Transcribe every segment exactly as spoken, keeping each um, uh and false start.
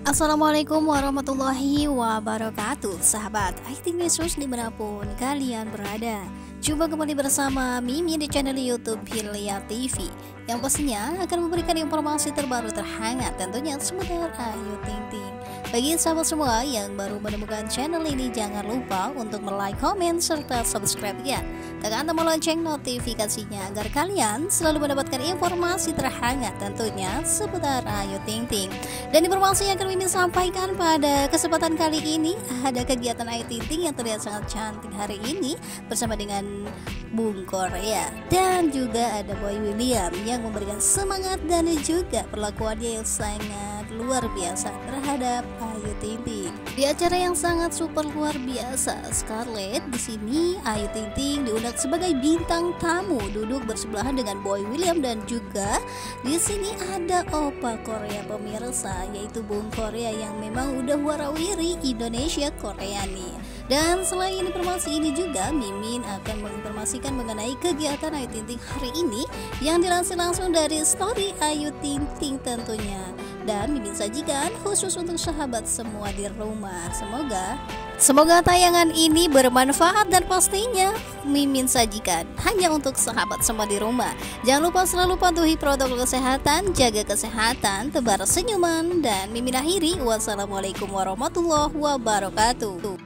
Assalamualaikum warahmatullahi wabarakatuh. Sahabat I T News dimanapun kalian berada, jumpa kembali bersama Mimi di channel YouTube Hilya T V, yang pastinya akan memberikan informasi terbaru terhangat tentunya seputar Ayu Ting Ting. Bagi sahabat semua yang baru menemukan channel ini, jangan lupa untuk like, komen, serta subscribe ya. Tekan tombol lonceng notifikasinya agar kalian selalu mendapatkan informasi terhangat tentunya seputar Ayu Ting Ting. Dan informasi yang akan Mimin sampaikan pada kesempatan kali ini, ada kegiatan Ayu Ting Ting yang terlihat sangat cantik hari ini bersama dengan Bung Korea, dan juga ada Boy William yang memberikan semangat dan juga perlakuannya yang sangat luar biasa terhadap Ayu Ting Ting. Di acara yang sangat super luar biasa, Scarlett di sini Ayu Ting Ting diundang sebagai bintang tamu, duduk bersebelahan dengan Boy William, dan juga di sini ada Opa Korea pemirsa, yaitu Bung Korea yang memang udah warawiri Indonesia Korea nih. Dan selain informasi ini juga Mimin akan menginformasikan mengenai kegiatan Ayu Ting Ting hari ini yang dilansir langsung dari story Ayu Ting Ting tentunya. Dan Mimin sajikan khusus untuk sahabat semua di rumah. Semoga Semoga tayangan ini bermanfaat dan pastinya Mimin sajikan hanya untuk sahabat semua di rumah. Jangan lupa selalu patuhi protokol kesehatan, jaga kesehatan, tebar senyuman, dan Mimin akhiri. Wassalamualaikum warahmatullahi wabarakatuh.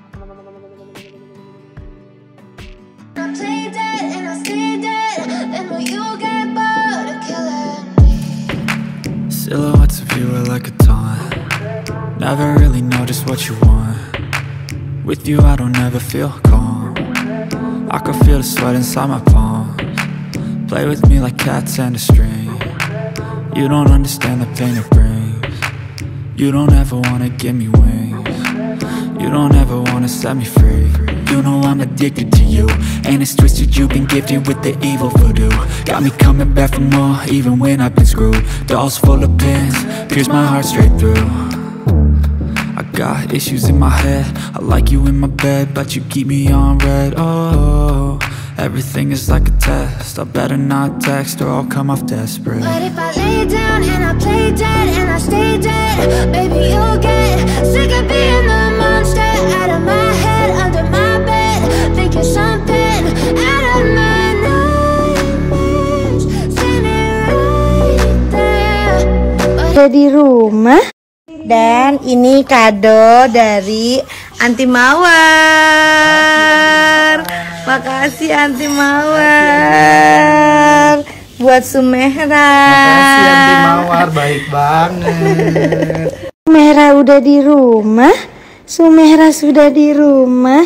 Silhouettes of you are like a taunt. Never really know just what you want. With you I don't ever feel calm. I can feel the sweat inside my palms. Play with me like cats and a string. You don't understand the pain it brings. You don't ever wanna give me wings. You don't ever wanna set me free. You know I'm addicted to you, and it's twisted, you've been gifted with the evil voodoo. Got me coming back for more, even when I've been screwed. Dolls full of pins, pierce my heart straight through. I got issues in my head, I like you in my bed, but you keep me on red. Oh, everything is like a test, I better not text or I'll come off desperate. But if I lay down and I play dead and I stay dead, baby you'll get sick of being the monster out of my head, under my bed, thinking something out of my nightmares, standing right there. Ada di rumah. Dan ini kado dari Anti Mawar. Makasih Anti Mawar. Buat Sumehra. Makasih Anti Mawar, baik banget. Sumehra udah di rumah. Sumehra sudah di rumah.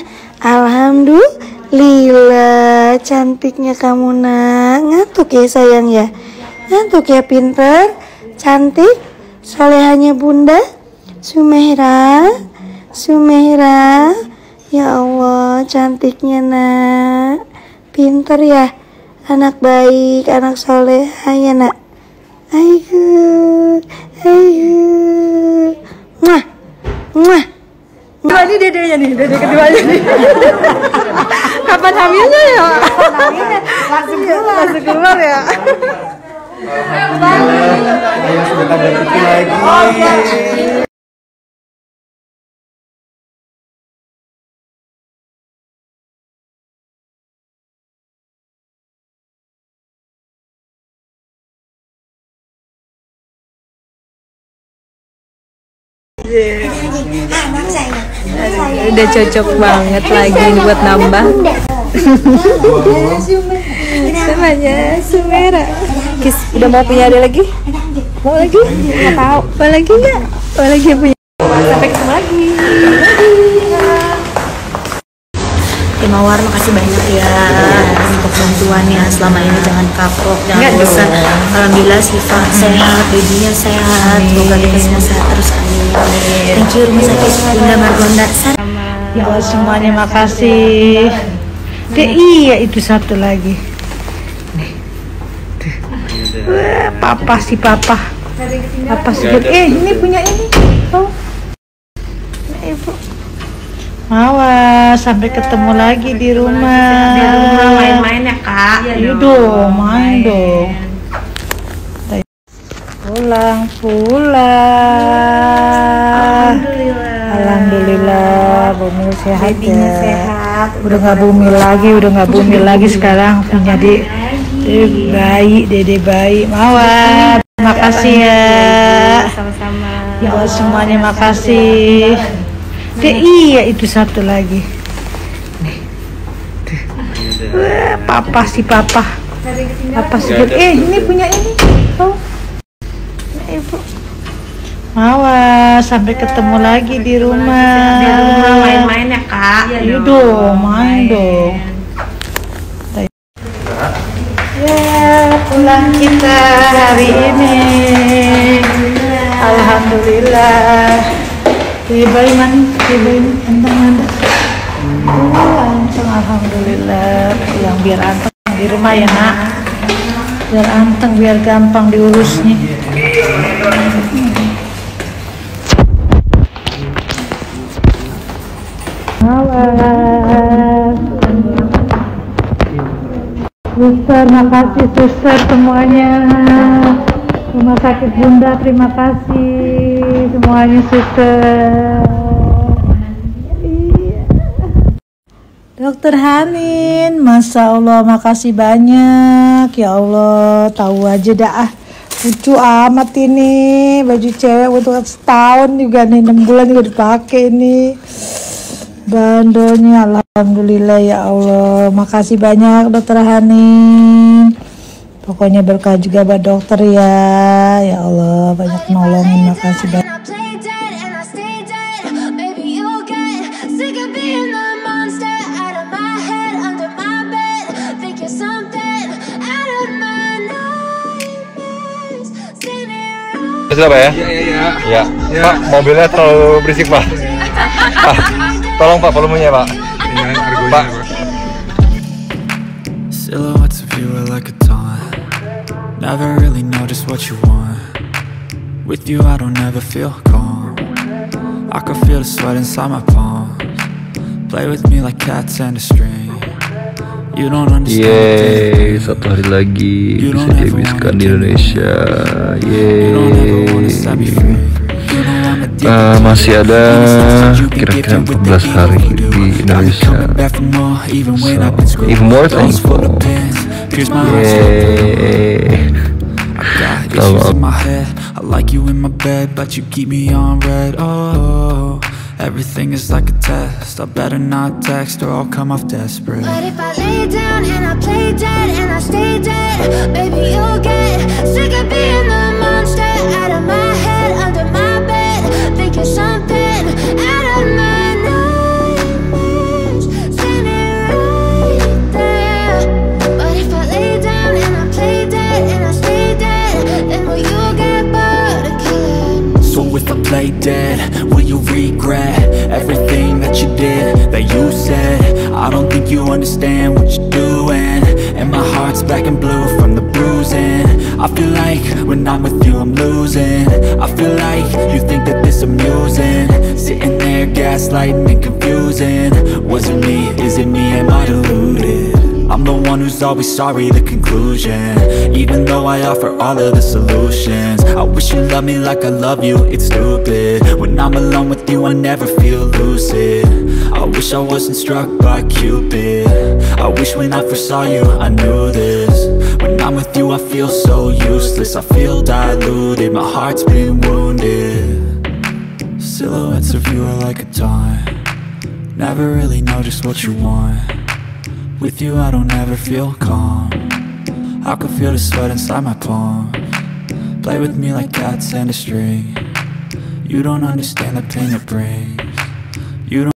Alhamdulillah. Cantiknya kamu nak. Ngantuk ya sayang ya. Ngantuk ya, pinter, cantik. Solehanya bunda Sumehra. Sumehra, ya Allah, cantiknya nak. Pinter ya, anak baik, anak soleh ya nak. Ayo, ayo. Mwah, mwah. Nah, ini dedenya nih, dede keduanya nih. Kapan hamilnya ya? Langsung keluar, langsung keluar ya. Ayo sebentar berhenti lagi. Udah cocok banget lagi buat nambah. Namanya Sumehra. Kis, udah mau punya ada lagi? Mau lagi? Nggak tahu. Mau lagi nggak? Mau lagi yang punya? Sampai ketemu lagi. Tim Mawar, makasih banyak ya untuk bantuannya selama ini. Jangan kapok, jangan bosan. Alhamdulillah Siva sehat, babynya sehat, semoga kita semua sehat terus. Thank you Rumah Sakit Bunda Margonda. Ya Allah semuanya makasih. Deh, iya itu satu lagi. Nih. Wah, papa si papa. Papa sebut. Eh, ini punya ini. Oh. Ibu. Awas, sampai ketemu lagi di rumah. Di rumah main-main ya kak. Iya dong, main dong. Pulang, pulang. sehat Babynya ya. sehat. Udah nggak bumi lagi, udah nggak bumi lagi sekarang punya di dede bayi, dede bayi. Mawar, makasih ya. Sama-sama. Ya Allah semuanya makasih. Deh, iya itu satu lagi. Nih. Tuh. Wah, papa si papa. Papa si eh ini punya ini. Oh. Ini ibu. Mawar, sampai ketemu lagi di rumah. Di rumah main-main ya kak. Iya dong, main dong. Ya, pulang kita hari ini. Alhamdulillah. Di bayi man, di bayi anteng anteng. Oh, anteng alhamdulillah. Pulang biar anteng di rumah ya nak. Biar anteng, biar gampang diurusnya. Awas. Suster, makasih suster semuanya. Rumah sakit Bunda, terima kasih semuanya suster. Iya. Dokter Hanin, Masya Allah, makasih banyak. Ya Allah, tahu aja dah. Lucu amat ini, baju cewek untuk setahun juga nih, enam bulan juga dipakai ini. Bandonya, alhamdulillah ya Allah. Makasih banyak dokter Hanin. Pokoknya berkah juga buat dokter ya. Ya Allah, banyak nolongin. Makasih banyak. Sudah Pak ya? Iya, iya, iya. Ya. Ya. Pak, mobilnya terlalu berisik Pak. Pak, tolong Pak volumenya Pak. Pak. Silhouettes of you are like a taunt. Never really know just what you want. With you I don't ever feel calm. I can feel the sweat inside my palms. Play with me like cats and a string. You don't understand. Yeay, satu hari lagi bisa dihabiskan di Indonesia. Yeay. Uh, masih ada kira-kira empat belas hari di Indonesia. So, even more thankful. Yeay. Kalau I like you in my bed, but you keep me on red. Oh, everything is like a test. I better not text or I'll come off desperate. But if I lay down and I play dead and I stay dead, baby, you'll get sick of being the monster out of my head, under my bed, thinking something out of my nightmares, standing right there. But if I lay down and I play dead and I stay dead, then will you get bored of killing me? So if I play dead, will you regret everything that you did, that you said? I don't think you understand what you're doing, and my heart's black and blue from the bruising. I feel like when I'm with you I'm losing. I feel like you think that this amusing, sitting there gaslighting and confusing. Was it me? Is it me? Am I deluded? I'm the one who's always sorry, the conclusion, even though I offer all of the solutions. I wish you loved me like I love you, it's stupid. When I'm alone with you I never feel lucid. I wish I wasn't struck by Cupid. I wish when I first saw you I knew this. When I'm with you I feel so useless, I feel diluted, my heart's been wounded. Silhouettes of you are like a taunt. Never really know just what you want. With you I don't ever feel calm. I can feel the sweat inside my palms. Play with me like cats and a string. You don't understand the pain it brings. You don't